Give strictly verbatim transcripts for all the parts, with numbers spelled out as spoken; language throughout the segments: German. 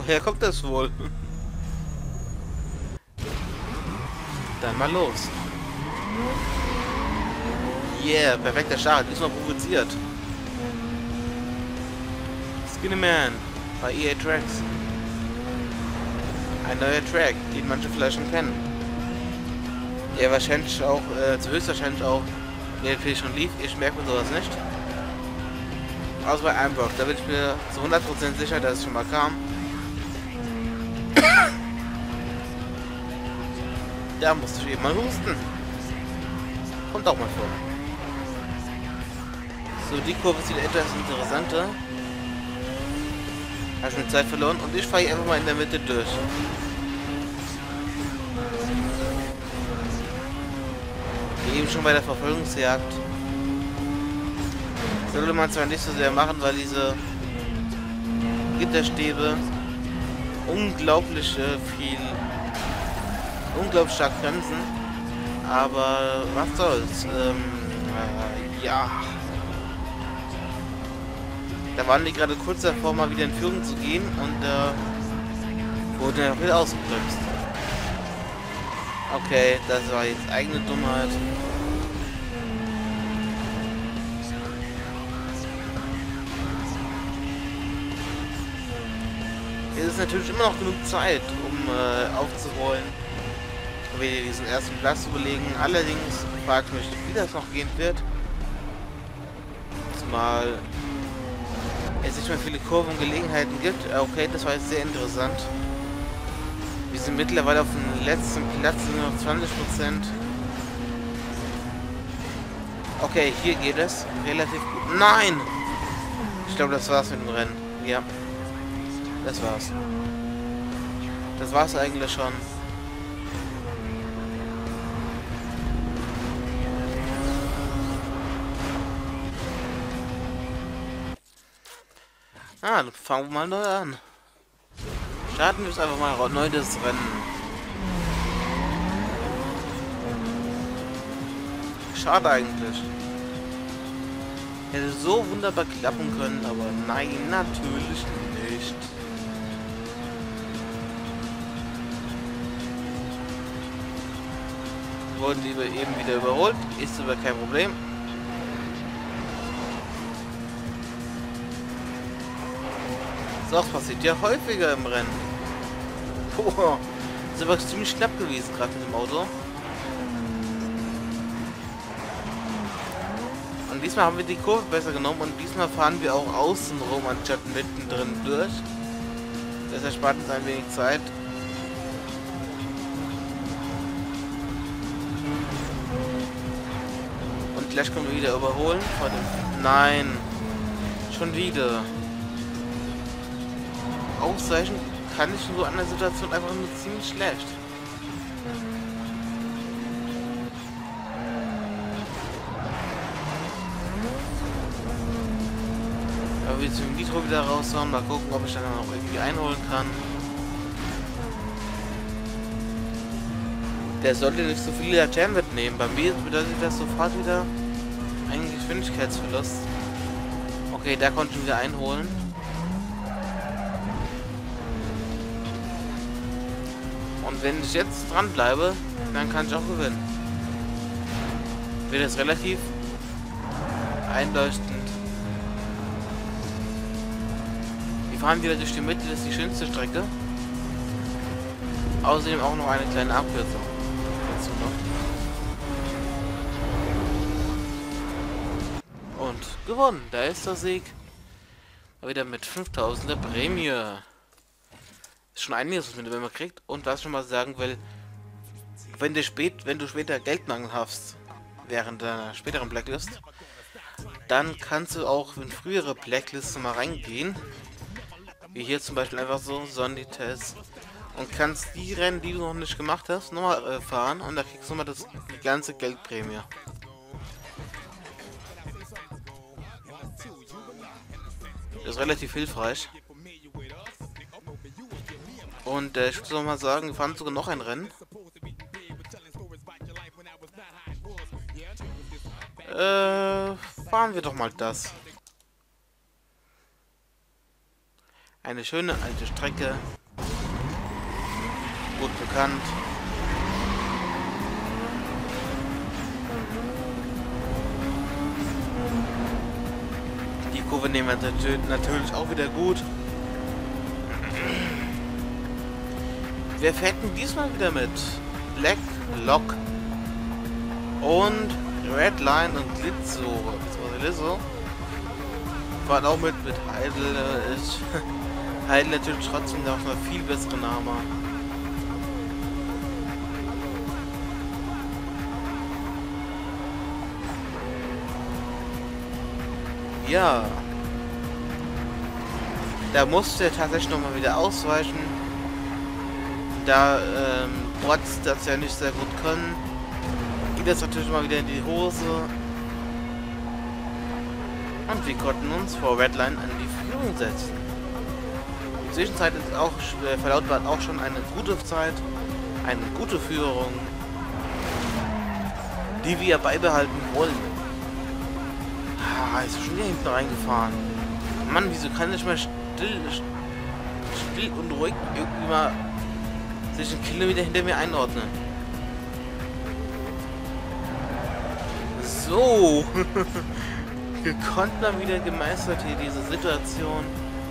Woher kommt das wohl? Dann mal los. Yeah, perfekter Start. Diesmal provoziert. Skinny Man bei E A Tracks. Ein neuer Track, den manche vielleicht schon kennen. Der wahrscheinlich auch, äh, höchstwahrscheinlich auch in der L P schon lief. Ich merke mir sowas nicht. Außer bei Ambrock, da bin ich mir zu hundert Prozent sicher, dass es schon mal kam. Da musste ich eben mal husten. Kommt auch mal vor. So, die Kurve sieht etwas interessanter. Habe ich mir Zeit verloren und ich fahre hier einfach mal in der Mitte durch. Wie eben schon bei der Verfolgungsjagd. Sollte man zwar nicht so sehr machen, weil diese Gitterstäbe unglaublich äh, viel, unglaublich stark bremsen. Aber was soll's? Ähm, äh, ja. Da waren die gerade kurz davor, mal wieder in Führung zu gehen und äh, wurde ja wieder ausgebremst. Okay, das war jetzt eigene Dummheit. Es ist natürlich immer noch genug Zeit, um äh, aufzuholen, wieder diesen ersten Platz zu belegen. Allerdings frage ich mich, wie das noch gehen wird. Zumal es nicht mehr viele Kurven und Gelegenheiten gibt. Okay, das war jetzt sehr interessant. Wir sind mittlerweile auf dem letzten Platz, nur noch zwanzig Prozent. Okay, hier geht es relativ gut. Nein! Ich glaube, das war's mit dem Rennen. Ja. Das war's. Das war's eigentlich schon. Ah, dann fangen wir mal neu an. Starten wir jetzt einfach mal neu das Rennen. Schade eigentlich. Hätte so wunderbar klappen können, aber nein, natürlich nicht. Wurden lieber eben wieder überholt, ist aber kein Problem. Das passiert ja häufiger im Rennen. Boah, das ist aber ziemlich knapp gewesen, gerade mit dem Auto. Und diesmal haben wir die Kurve besser genommen und diesmal fahren wir auch außen rum, anstatt mittendrin durch. Das erspart uns ein wenig Zeit. Und gleich können wir wieder überholen. Vor dem Nein, schon wieder. Ausweichen kann ich in so einer Situation einfach nur ziemlich schlecht. Aber wir zum Nitro wieder raushauen, mal gucken, ob ich dann auch irgendwie einholen kann. Der sollte nicht so viele Laternen mitnehmen. Bei mir bedeutet das sofort wieder einen Geschwindigkeitsverlust. Okay, da konnte ich wieder einholen. Und wenn ich jetzt dran bleibe, dann kann ich auch gewinnen. Wird es relativ einleuchtend. Wir fahren wieder durch die Mitte, das ist die schönste Strecke. Außerdem auch noch eine kleine Abkürzung dazu noch. Und gewonnen, da ist der Sieg. Wieder mit fünftausender Prämie. Ist schon einiges, was man kriegt. Und was ich schon mal sagen will, wenn du, spät, wenn du später Geldmangel hast, während deiner späteren Blacklist, dann kannst du auch in frühere Blacklists mal reingehen. Wie hier zum Beispiel einfach so, Sondy-Test. Und kannst die Rennen, die du noch nicht gemacht hast, nochmal äh, fahren. Und da kriegst du nochmal das, die ganze Geldprämie. Das ist relativ hilfreich. Und äh, ich würde noch mal sagen, wir fahren sogar noch ein Rennen. Äh, fahren wir doch mal das. Eine schöne alte Strecke. Gut bekannt. Die Kurve nehmen wir natürlich auch wieder gut. Wir fährt denn diesmal wieder mit? Black Lock und Redline und Glitzo. Glitzo. Fahren auch mit mit Heidel. Ist Heidel natürlich trotzdem noch mal viel bessere Name. Ja. Da musste er tatsächlich noch mal wieder ausweichen. Da ähm, Bots das ja nicht sehr gut können, geht das natürlich mal wieder in die Hose. Und wir konnten uns vor Redline an die Führung setzen. Die Zwischenzeit ist auch äh, verlautbart auch schon eine gute Zeit, eine gute Führung, die wir beibehalten wollen. Ah, ist schon wieder hinten reingefahren. Mann, wieso kann ich mal still, still und ruhig irgendwie mal sich einen Kilometer hinter mir einordnen? So. Wir konnten dann wieder gemeistert hier diese Situation.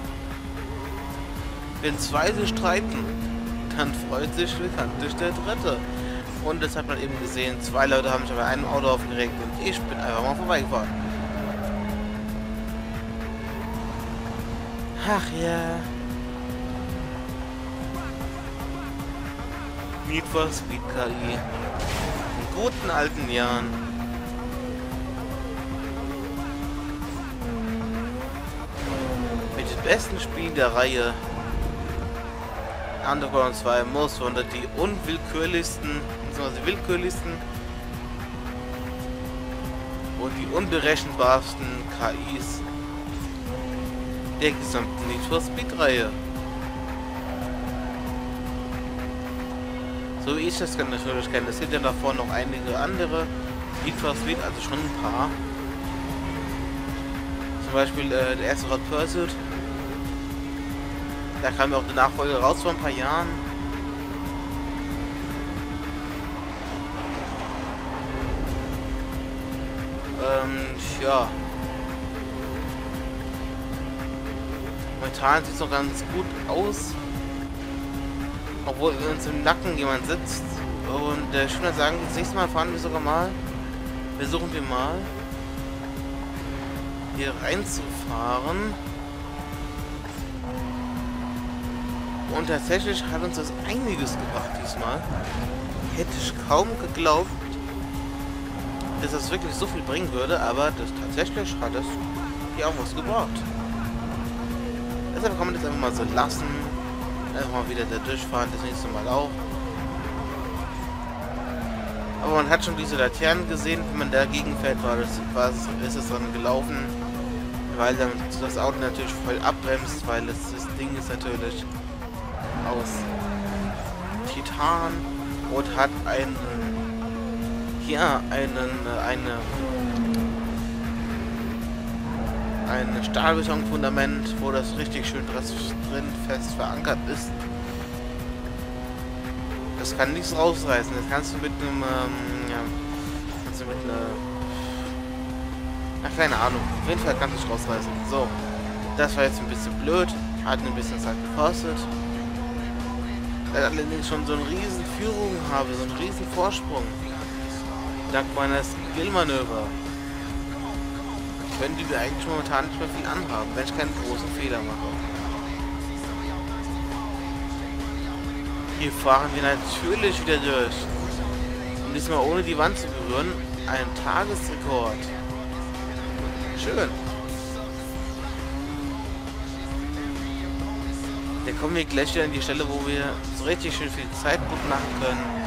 Wenn zwei sich streiten, dann freut sich bekanntlich der Dritte. Und das hat man eben gesehen. Zwei Leute haben sich bei einem Auto aufgeregt und ich bin einfach mal vorbeigefahren. Ach ja. Need for Speed K I. In guten alten Jahren. Mit den besten Spielen der Reihe. Underground zwei muss unter die unwillkürlichsten, beziehungsweise willkürlichsten und die unberechenbarsten K Is der gesamten Need for Speed Reihe. So wie ich das kann, natürlich kenne. Es sind ja davor noch einige andere Need for Speed, also schon ein paar. Zum Beispiel äh, der erste Hot Pursuit. Da kam ja auch die Nachfolge raus vor ein paar Jahren. Ähm, ja. Momentan sieht es noch ganz gut aus. Obwohl uns im Nacken jemand sitzt. Und äh, ich würde sagen, das nächste Mal fahren wir sogar mal. Versuchen wir mal hier reinzufahren. Und tatsächlich hat uns das einiges gebracht diesmal. Hätte ich kaum geglaubt, dass das wirklich so viel bringen würde, aber das tatsächlich hat es hier auch was gebracht. Deshalb kann man das einfach mal so lassen. Einfach mal wieder da durchfahren, das nächste Mal auch. Aber man hat schon diese Laternen gesehen, wenn man dagegen fährt, war das, war es, ist es dann gelaufen. Weil dann das Auto natürlich voll abbremst, weil es, das Ding ist natürlich aus Titan und hat einen hier einen eine ein Stahlbetonfundament, wo das richtig schön drin fest verankert ist. Das kann nichts rausreißen. Das kannst du mit einem ähm, ja, kannst du mit einer na, keine Ahnung. Auf jeden Fall kannst du es rausreißen. So, das war jetzt ein bisschen blöd, hat ein bisschen Zeit gekostet. Da ich allerdings schon so eine riesen Führung habe, so einen riesen Vorsprung. Dank meiner Skill-Manöver können die mir eigentlich momentan nicht mehr viel anhaben, wenn ich keinen großen Fehler mache. Hier fahren wir natürlich wieder durch. Und diesmal ohne die Wand zu berühren. Ein Tagesrekord. Schön. Da kommen wir gleich wieder an die Stelle, wo wir so richtig schön viel Zeit gut machen können.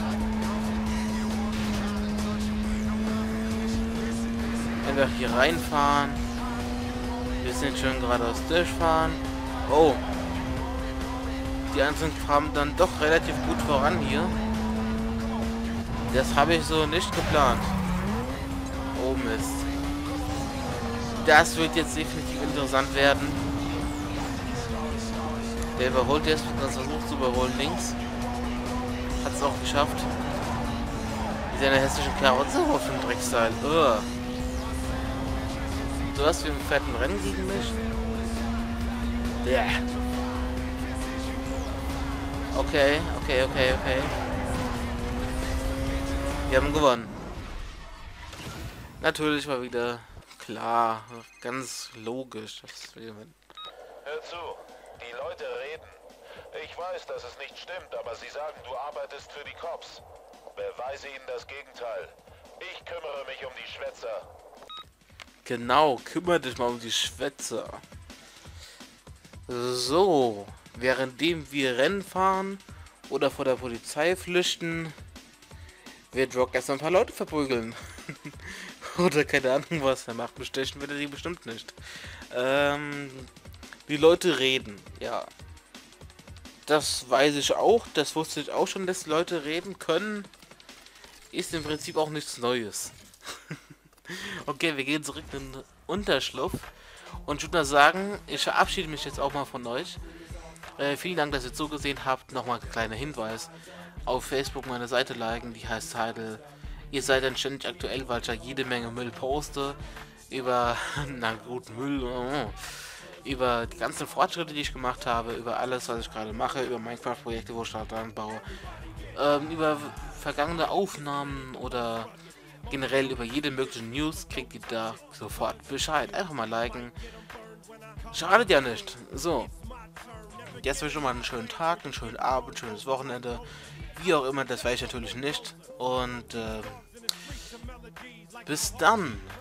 Einfach hier reinfahren. Wir sind schön geradeaus durchfahren. Oh. Die anderen fahren dann doch relativ gut voran hier. Das habe ich so nicht geplant. Oh Mist. Das wird jetzt definitiv interessant werden. Der überholt jetzt, das versucht zu überholen links. Hat es auch geschafft. Mit seiner hässlichen Karotze auf dem Drecksteil. Ugh. Du hast wie ein fetten Rennen gegen mich? Yeah. Okay, okay, okay, okay. Wir haben gewonnen. Natürlich war wieder klar, ganz logisch. Dass wir gewinnen. Hör zu, die Leute reden. Ich weiß, dass es nicht stimmt, aber sie sagen, du arbeitest für die Cops. Beweise ihnen das Gegenteil. Ich kümmere mich um die Schwätzer. Genau, kümmere dich mal um die Schwätzer. So, währenddem wir Rennen fahren oder vor der Polizei flüchten, wird Rock erst ein paar Leute verprügeln. Oder keine Ahnung was er macht. Bestechen wird er die bestimmt nicht. Ähm, die Leute reden, ja. Das weiß ich auch. Das wusste ich auch schon, dass die Leute reden können. Ist im Prinzip auch nichts Neues. Okay, wir gehen zurück in den Unterschlupf. Und ich würde mal sagen, ich verabschiede mich jetzt auch mal von euch. Äh, vielen Dank, dass ihr zugesehen habt. Nochmal ein kleiner Hinweis. Auf Facebook meine Seite liken, die heißt Tidal. Ihr seid dann ständig aktuell, weil ich ja jede Menge Müll poste. Über, na gut, Müll. Oh, über die ganzen Fortschritte, die ich gemacht habe. Über alles, was ich gerade mache. Über Minecraft-Projekte, wo ich gerade dran baue. Ähm, über vergangene Aufnahmen oder generell über jede mögliche News kriegt ihr da sofort Bescheid. Einfach mal liken. Schadet ja nicht. So. Jetzt wünsche ich schon mal einen schönen Tag, einen schönen Abend, ein schönes Wochenende. Wie auch immer, das weiß ich natürlich nicht. Und äh, bis dann.